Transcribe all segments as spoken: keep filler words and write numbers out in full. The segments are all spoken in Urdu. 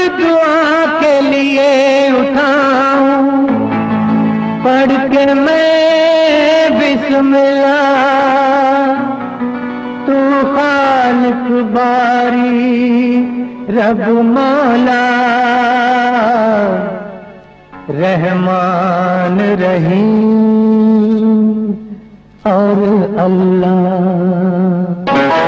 دعا کے لیے اٹھاؤں، پڑھ کے میں بسم اللہ، تو خالق باری رب مولا رحمان رحیم اور اللہ۔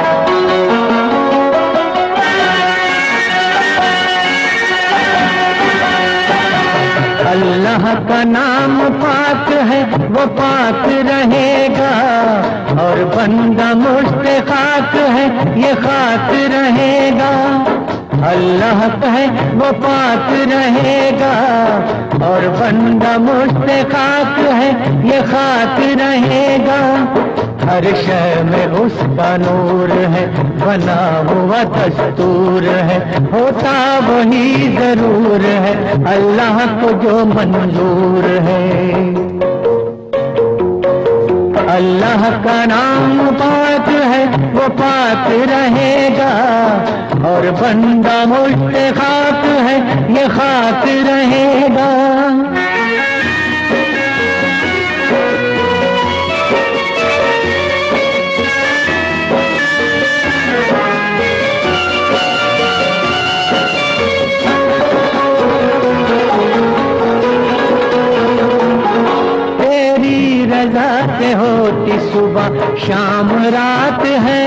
اللہ کا نام پاک ہے وہ پاک رہے گا، اور بندہ مستحق ہے یہ خاک رہے گا۔ اللہ کا ہے وہ پاک رہے گا، اور بندہ مستحق ہے یہ خاک رہے گا۔ ہر شے میں اس کا نور ہے، بنا ہوا دستور ہے، ہوتا وہی ضرور ہے اللہ کو جو منظور ہے۔ اللہ کا نام پاک ہے وہ پاک رہے گا، اور بندہ مستحق ہے یہ خاک رہے گا۔ رضا سے ہوتی صبح شام رات ہے،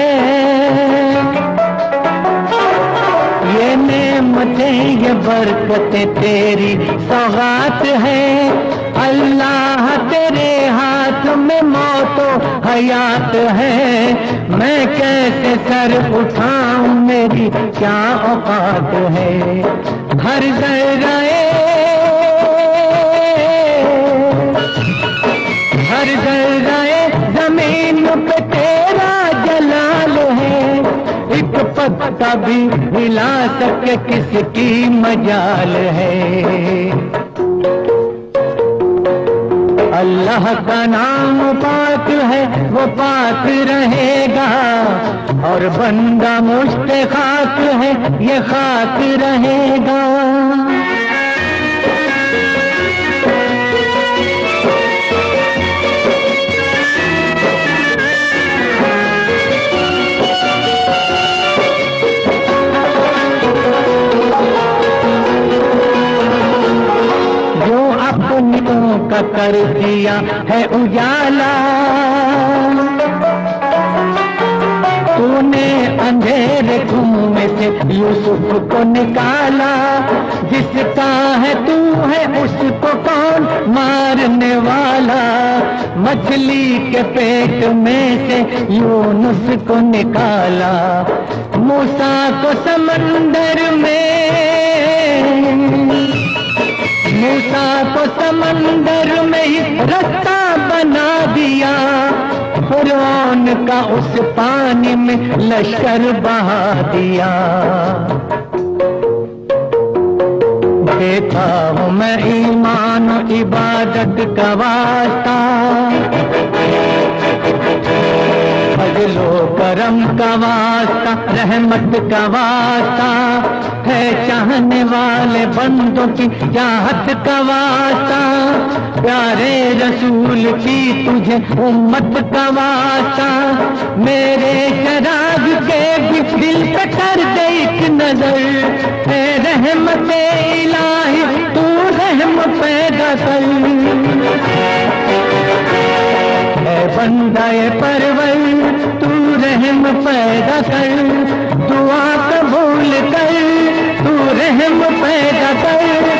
یہ نعمتیں یہ برکتیں تیری سوغات ہے۔ اللہ تیرے ہاتھ میں موت و حیات ہے، میں کیسے سر اٹھاؤں میری کیا اوقات ہے۔ ہر ذرہ ہر ذرہ زمین پہ تیرا جلال ہے، ایک پتا بھی ہلا سکے کس کی مجال ہے۔ اللہ کا نام پاک ہے وہ پاک رہے گا، اور بندہ مستحق ہے یہ خاک رہے گا۔ کا کر دیا ہے اجالا، تو نے اندھیرے میں سے یوسف کو نکالا۔ جس کا ہے تو ہے اس کو کون مارنے والا، مچھلی کے پیٹ میں سے یونس کو نکالا۔ موسیٰ کو سمندر میں موسیٰ کو سمندر میں رستہ بنا دیا، فرعون کا اس پانی میں لشکر بہا دیا۔ دیتا ہوں میں ایمان و عبادت کا واسطہ، فضل و کرم کا واسطہ، رحمت کا واسطہ ہے، چاہنے والے بندوں کی چاہت کا واسطہ، پیارے رسول کی تجھے امت کا واسطہ۔ میرے چراغ کے بھی دل پہ کر دے ایک نظر، اے رحمت الہی تو رحم پیدا کر، اے بندہ پرور تو رحم پیدا کر، دعا قبول کر تو رحم پیدا کر۔